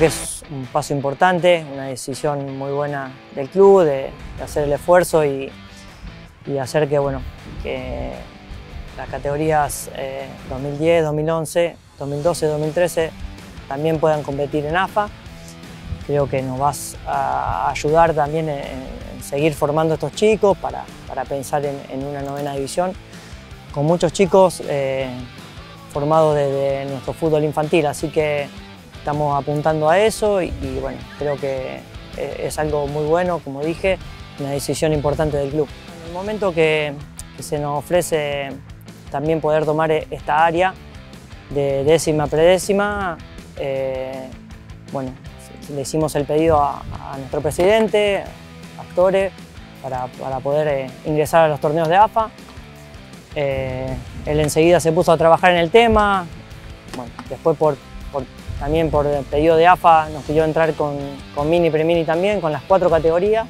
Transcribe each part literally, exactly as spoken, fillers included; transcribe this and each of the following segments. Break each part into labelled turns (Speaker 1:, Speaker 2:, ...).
Speaker 1: que es un paso importante, una decisión muy buena del club de, de hacer el esfuerzo y, y hacer que, bueno, que las categorías eh, dos mil diez, dos mil once, dos mil doce, dos mil trece también puedan competir en A F A. Creo que nos vas a ayudar también en, en seguir formando a estos chicos para, para pensar en, en una novena división, con muchos chicos eh, formados desde nuestro fútbol infantil, así que estamos apuntando a eso y, y bueno, creo que es algo muy bueno, como dije, una decisión importante del club. En el momento que, que se nos ofrece también poder tomar esta área de décima predécima, eh, bueno, le hicimos el pedido a, a nuestro presidente, actores, para, para poder eh, ingresar a los torneos de A F A. Eh, él enseguida se puso a trabajar en el tema, bueno, después por, por, también por el pedido de A F A nos pidió entrar con, con Mini, Pre-Mini también, con las cuatro categorías.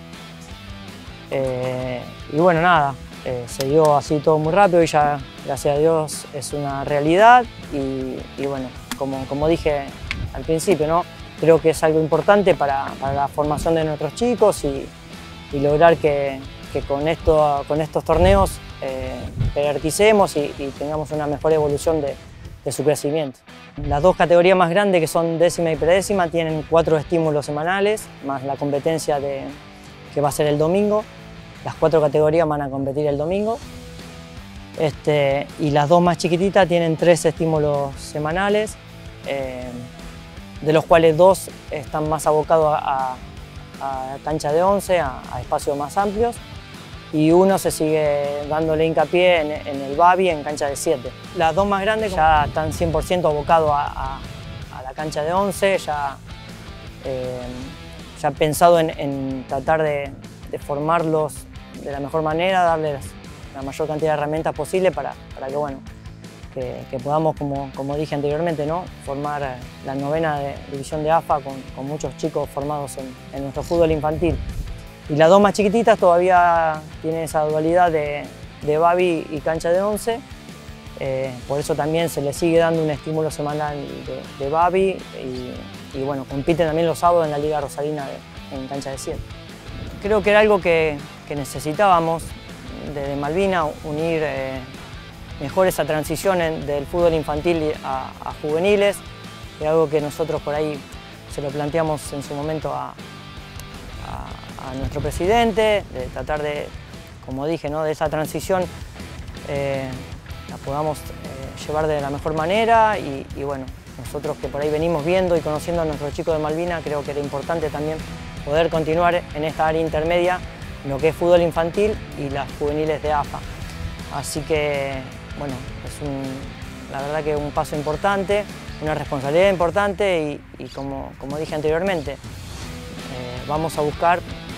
Speaker 1: Eh, y bueno, nada, eh, se dio así todo muy rápido y ya, gracias a Dios, es una realidad. Y, y bueno, como, como dije al principio, ¿no? Creo que es algo importante para, para la formación de nuestros chicos y, y lograr que, que con, esto, con estos torneos eh, jerarquicemos y, y tengamos una mejor evolución de, de su crecimiento. Las dos categorías más grandes, que son décima y predécima, tienen cuatro estímulos semanales, más la competencia de, que va a ser el domingo. Las cuatro categorías van a competir el domingo. Este, y las dos más chiquititas tienen tres estímulos semanales, eh, de los cuales dos están más abocados a, a, a cancha de once, a, a espacios más amplios, y uno se sigue dándole hincapié en, en el Babi, en cancha de siete. Las dos más grandes ya están cien por ciento abocados a, a, a la cancha de once, ya, eh, ya pensado en, en tratar de, de formarlos de la mejor manera, darles la mayor cantidad de herramientas posible para, para que, bueno, que, que podamos, como, como dije anteriormente, ¿no? formar la novena de, división de A F A con, con muchos chicos formados en, en nuestro fútbol infantil. Y las dos más chiquititas todavía tienen esa dualidad de, de Babi y cancha de once, eh, por eso también se les sigue dando un estímulo semanal de, de Babi y, y bueno, compiten también los sábados en la Liga Rosarina de, en cancha de siete. Creo que era algo que, que necesitábamos desde Malvina, unir eh, mejor esa transición en, del fútbol infantil a, a juveniles, es algo que nosotros por ahí se lo planteamos en su momento a, a, a nuestro presidente, de tratar de, como dije, ¿no? de esa transición eh, la podamos eh, llevar de la mejor manera y, y bueno, nosotros que por ahí venimos viendo y conociendo a nuestros chicos de Malvina, creo que era importante también poder continuar en esta área intermedia, lo que es fútbol infantil y las juveniles de A F A. Así que, bueno, es un, la verdad que un paso importante, una responsabilidad importante y, y como, como dije anteriormente, eh, vamos a buscar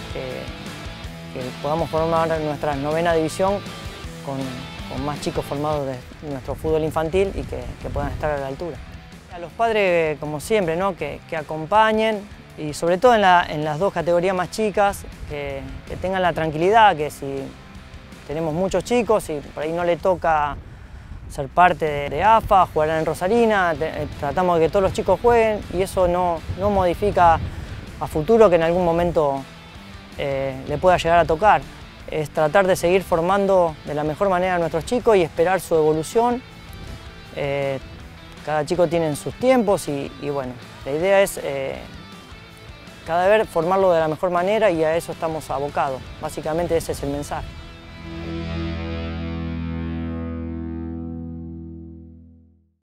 Speaker 1: que, que podamos formar nuestra novena división con, con más chicos formados de nuestro fútbol infantil y que, que puedan estar a la altura. A los padres, como siempre, ¿no? que, que acompañen y sobre todo en, la, en las dos categorías más chicas, que, que tengan la tranquilidad que si tenemos muchos chicos y por ahí no le toca ser parte de, de A F A, jugar en Rosarina, te, tratamos de que todos los chicos jueguen y eso no, no modifica a futuro que en algún momento eh, le pueda llegar a tocar. Es tratar de seguir formando de la mejor manera a nuestros chicos y esperar su evolución. Eh, cada chico tiene sus tiempos y, y bueno, la idea es eh, cada vez formarlo de la mejor manera y a eso estamos abocados. Básicamente ese es el mensaje.